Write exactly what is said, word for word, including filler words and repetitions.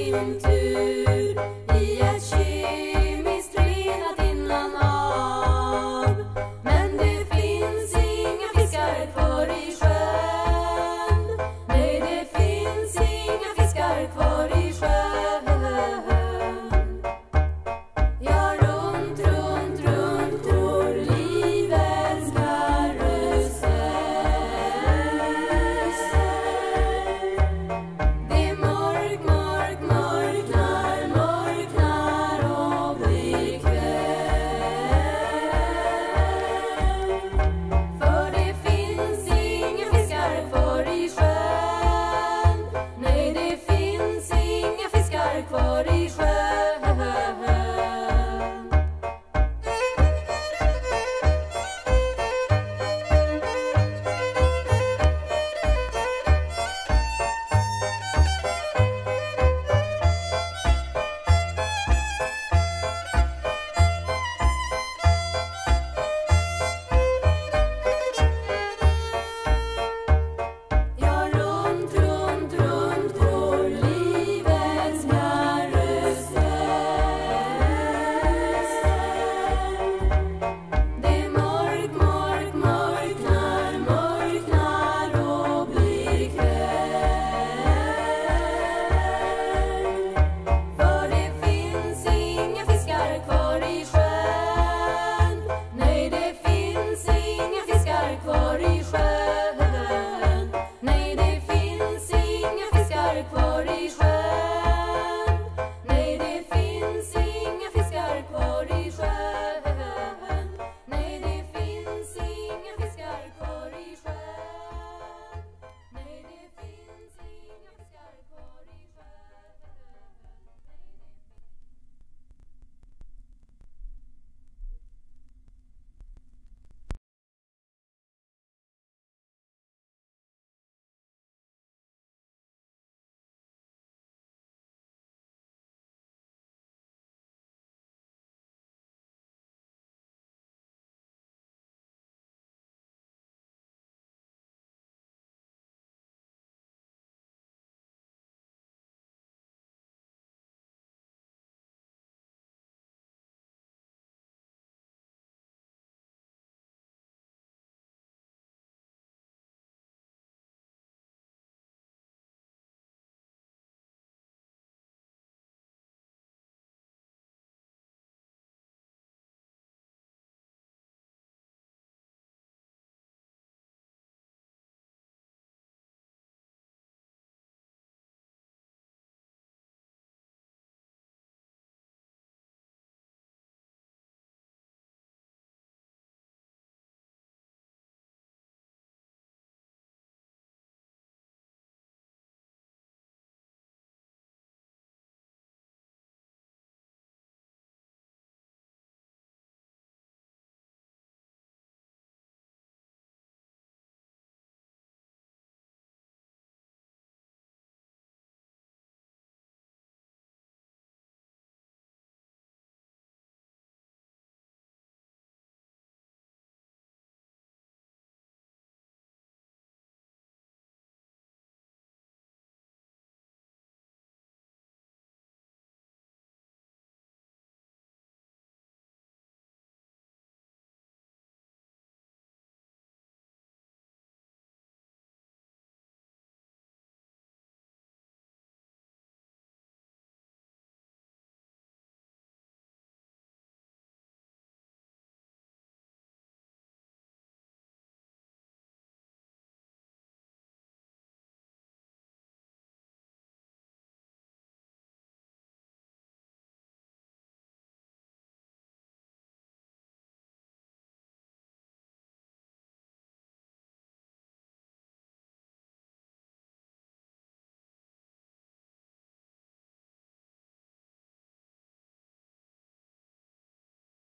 sin tur i ett kemiskt renat innanhav. Men det finns inga fiskar kvar i sjön. Nej, det finns inga fiskar kvar i sjön. Ja, runt, runt, runt går livets karusell. Det mörk, mörk, mörknar, mörknar och blir kväll. För det finns inga fiskar kvar i sjön. Nej, det finns inga fiskar kvar i sjön.